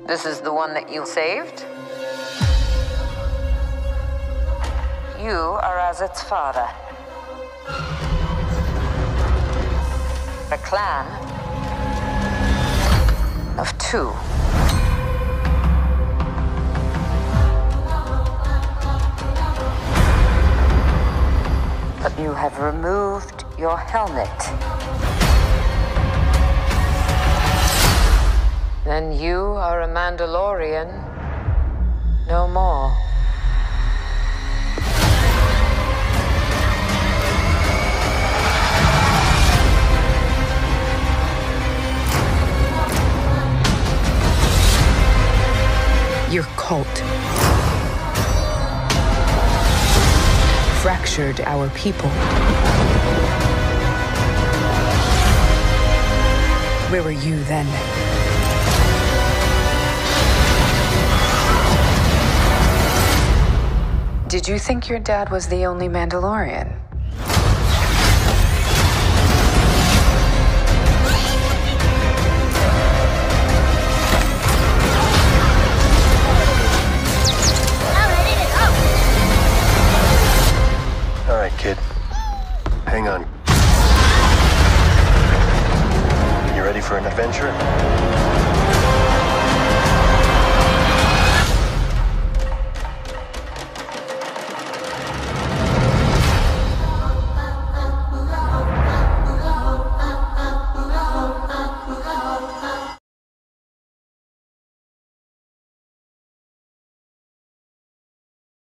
This is the one that you saved? You are as its father. A clan of two. But you have removed your helmet. Then you are a Mandalorian no more. Your cult fractured our people. Where were you then? Did you think your dad was the only Mandalorian? All right, kid. Hang on. You ready for an adventure?